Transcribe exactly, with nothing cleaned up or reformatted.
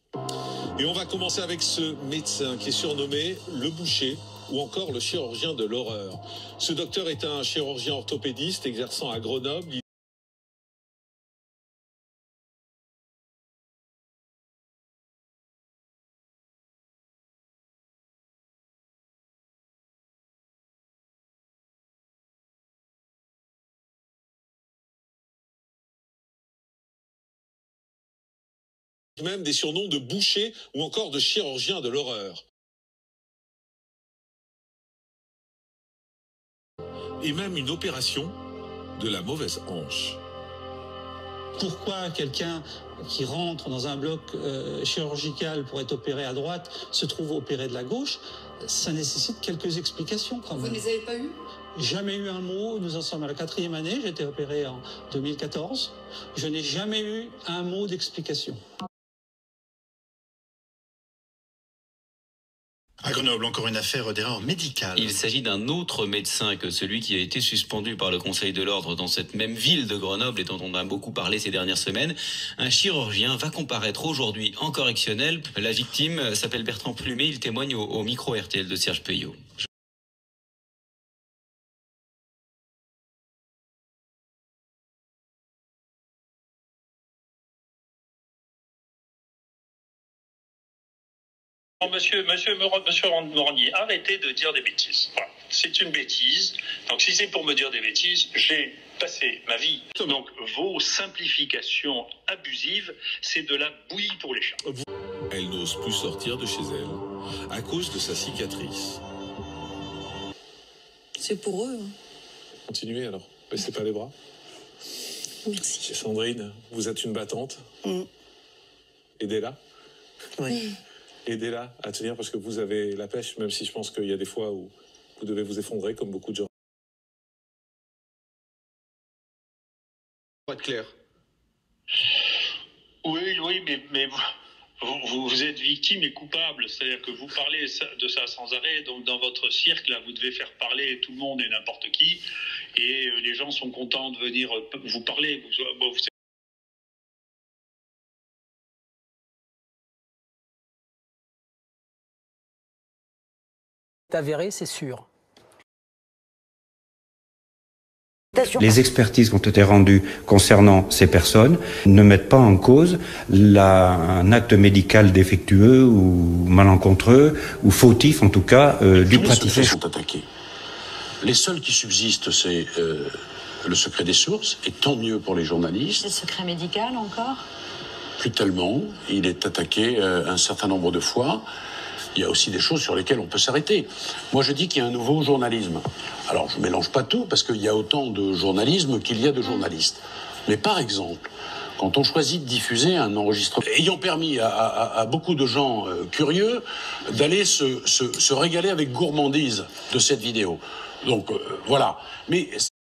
Et on va commencer avec ce médecin qui est surnommé le boucher ou encore le chirurgien de l'horreur. Ce docteur est un chirurgien orthopédiste exerçant à Grenoble. Même des surnoms de boucher ou encore de chirurgien de l'horreur. Et même une opération de la mauvaise hanche. Pourquoi quelqu'un qui rentre dans un bloc euh, chirurgical pour être opéré à droite se trouve opéré de la gauche? Ça nécessite quelques explications quand même. Vous ne les avez pas eues? Jamais eu un mot. Nous en sommes à la quatrième année. J'ai été opéré en deux mille quatorze. Je n'ai jamais eu un mot d'explication. À Grenoble, encore une affaire d'erreur médicale. Il s'agit d'un autre médecin que celui qui a été suspendu par le Conseil de l'Ordre dans cette même ville de Grenoble et dont on a beaucoup parlé ces dernières semaines. Un chirurgien va comparaître aujourd'hui en correctionnel. La victime s'appelle Bertrand Plumet. Il témoigne au, au micro R T L de Serge Peuillot. Monsieur, monsieur, monsieur Morandi, arrêtez de dire des bêtises. Voilà. C'est une bêtise. Donc si c'est pour me dire des bêtises, j'ai passé ma vie. Donc vos simplifications abusives, c'est de la bouillie pour les chats. Elle n'ose plus sortir de chez elle à cause de sa cicatrice. C'est pour eux. Hein. Continuez alors, baissez pas les bras. Merci. Et Sandrine, vous êtes une battante. Mm. Aidez-la. Oui. Aidez-la à tenir parce que vous avez la pêche, même si je pense qu'il y a des fois où vous devez vous effondrer comme beaucoup de gens. Pour être clair. Oui, oui, mais, mais vous, vous, vous êtes victime et coupable. C'est-à-dire que vous parlez de ça sans arrêt. Donc dans votre cirque, là, vous devez faire parler tout le monde et n'importe qui. Et les gens sont contents de venir vous parler. Vous, vous avéré, c'est sûr. Les expertises qui ont été rendues concernant ces personnes ne mettent pas en cause la, un acte médical défectueux ou malencontreux ou fautif en tout cas euh, du praticien. Tous les sont attaqués. Les seuls qui subsistent, c'est euh, le secret des sources, et tant mieux pour les journalistes. Le secret médical encore? Plus tellement. Il est attaqué euh, un certain nombre de fois. Il y a aussi des choses sur lesquelles on peut s'arrêter. Moi, je dis qu'il y a un nouveau journalisme. Alors, je ne mélange pas tout, parce qu'il y a autant de journalisme qu'il y a de journalistes. Mais par exemple, quand on choisit de diffuser un enregistrement, ayant permis à, à, à beaucoup de gens euh, curieux d'aller se, se, se régaler avec gourmandise de cette vidéo. Donc, euh, voilà. Mais